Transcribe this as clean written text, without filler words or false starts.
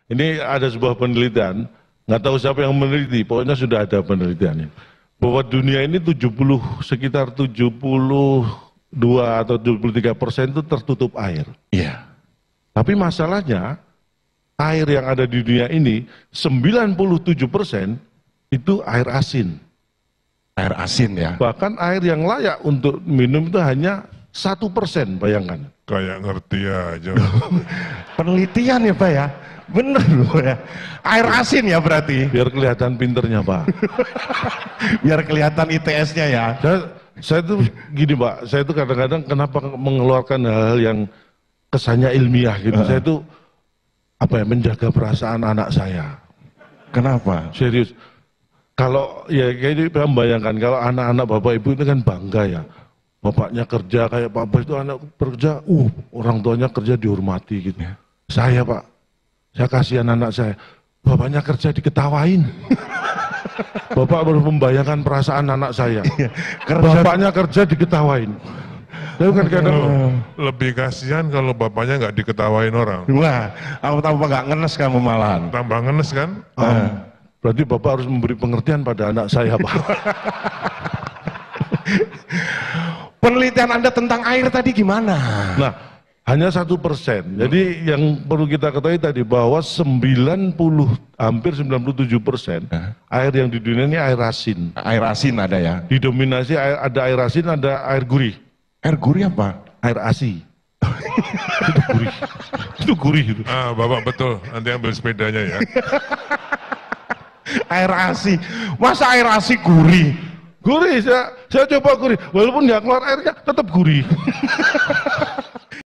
Ini ada sebuah penelitian, nggak tahu siapa yang meneliti, pokoknya sudah ada penelitiannya. Bahwa dunia ini sekitar 72 atau 73% itu tertutup air. Iya. Tapi masalahnya, air yang ada di dunia ini, 97% itu air asin. Air asin ya. Bahkan air yang layak untuk minum itu hanya 1%, bayangkan. Kayak ngerti aja. Penelitian ya Pak ya. Bener loh ya. Air asin ya berarti. Biar kelihatan pinternya Pak. Biar kelihatan ITS-nya ya. Saya tuh gini Pak, saya tuh kadang-kadang kenapa mengeluarkan hal-hal yang kesannya ilmiah gitu. Saya tuh menjaga perasaan anak saya. Kenapa? Serius. Kalau ya kayak membayangkan kalau anak-anak bapak ibu itu kan bangga ya. Bapaknya kerja kayak papa itu anak kerja, orang tuanya kerja dihormati gitu. Saya Pak, saya kasihan anak saya, bapaknya kerja diketawain. Bapak baru membayangkan perasaan anak saya. Bapaknya kerja diketawain. Tapi kan kadang Lebih kasihan kalau bapaknya nggak diketawain orang. Wah, aku tambah nggak ngenes kamu malahan. Tambah ngenes kan? berarti bapak harus memberi pengertian pada anak saya Pak. Penelitian Anda tentang air tadi gimana? Nah, hanya 1%. Jadi yang perlu kita ketahui tadi bahwa hampir 97% air yang di dunia ini air asin. Air asin ada ya? Didominasi ada air asin, ada air gurih. Air gurih apa? Air asi. Itu gurih. Itu gurih itu. Bapak betul, nanti ambil sepedanya ya. Air asi. Masa air asi gurih? Gurih, saya coba gurih. Walaupun nggak keluar airnya, tetap gurih.